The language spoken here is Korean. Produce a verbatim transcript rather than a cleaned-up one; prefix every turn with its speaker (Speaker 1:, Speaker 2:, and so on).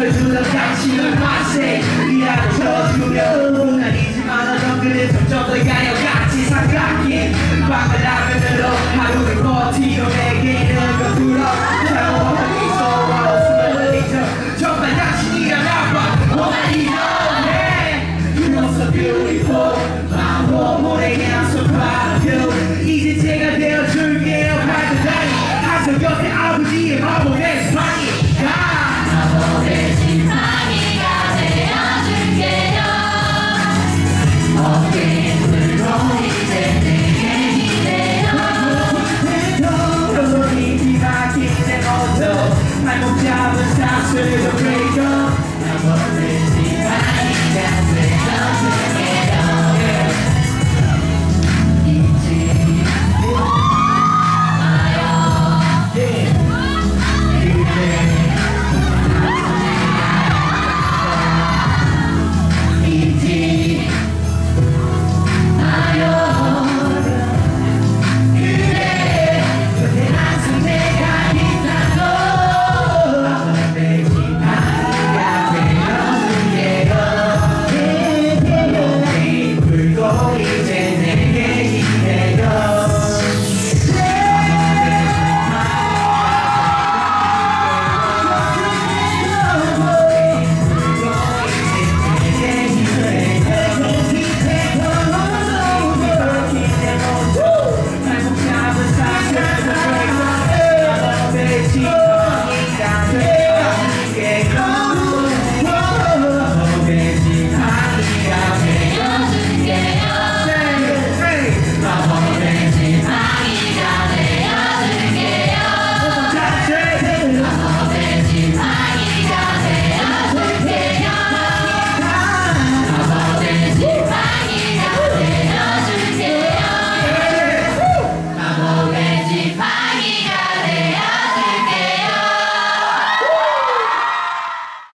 Speaker 1: 지켜주던 당신은 맛에 이라도 쳐주면 아니지만 정글은 점점 더 야여같이 삼각인 방을 라면으로 하루를 버티고 내게는 거꾸로 차오르기 소와 웃음을 정말 당신이란 아빠 원한 이런 You know so beautiful 마음도 모래 향수 파도 이제 제가 되어줄게요 밝은 다리 항상 곁에 아버지의 마법에